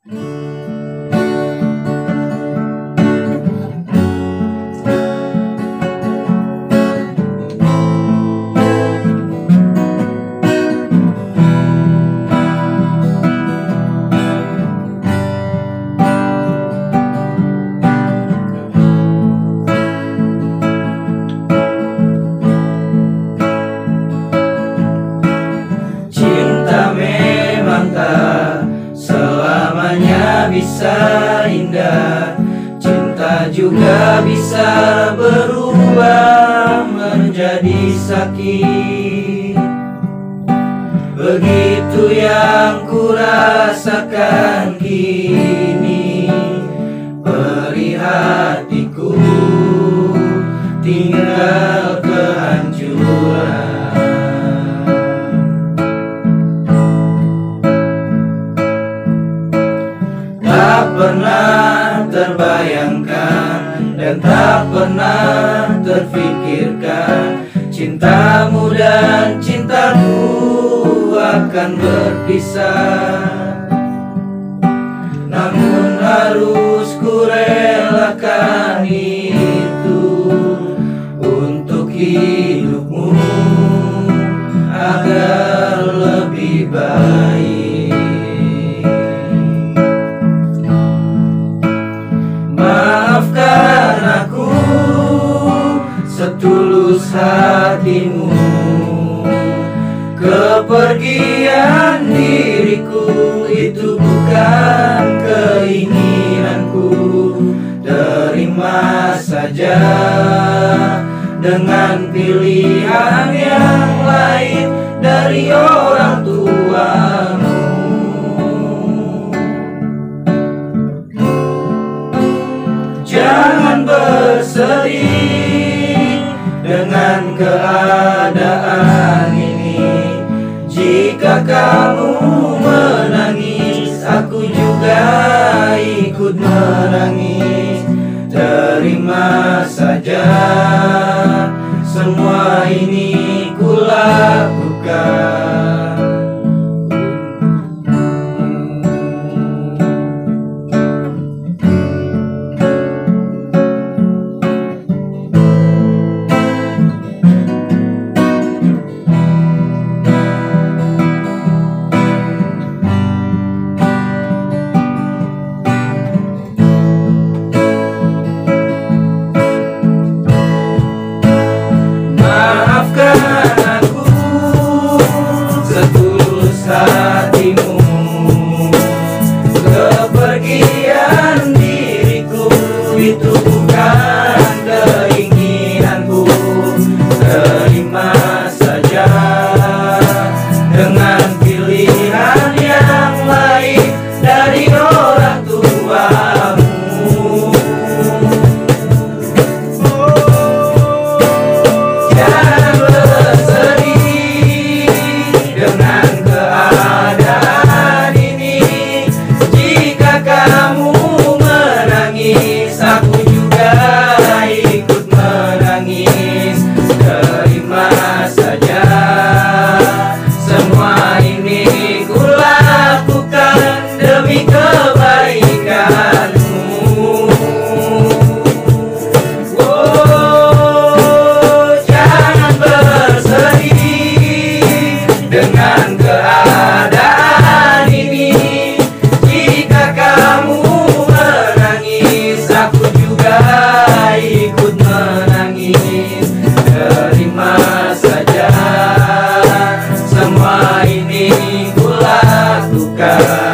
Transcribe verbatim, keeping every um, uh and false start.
Selamanya bisa indah, cinta juga bisa berubah menjadi sakit. Begitu yang kurasakan kini, perih hatiku tinggal kehancuran. Tak pernah terbayangkan dan tak pernah terfikirkan cintamu dan cintaku akan berpisah. Namun harus kurelakan itu untuk hidupmu agar lebih baik. Maafkan aku setulus hatimu, kepergian diriku itu bukan keinginanku. Terima saja dengan pilihan yang lain dari orang tuamu. Jangan bersedih dengan keadaan ini. Jika kamu menangis, aku juga ikut menangis. Terima saja semua ini kulakukan. Kepergian diriku itu bukan keinginanku. Terima saja dengan pilihan yang lain dari orang tuamu. Jangan bersedih dengan keadaan ini. Jika kamu menangis, aku juga ikut menangis. Terima saja semua ini kulakukan demi kebaikanmu. Oh, jangan bersedih dengan keadaan ini. Jika kamu menangis, aku juga ikut menangis. Terima saja semua ini kulakukan.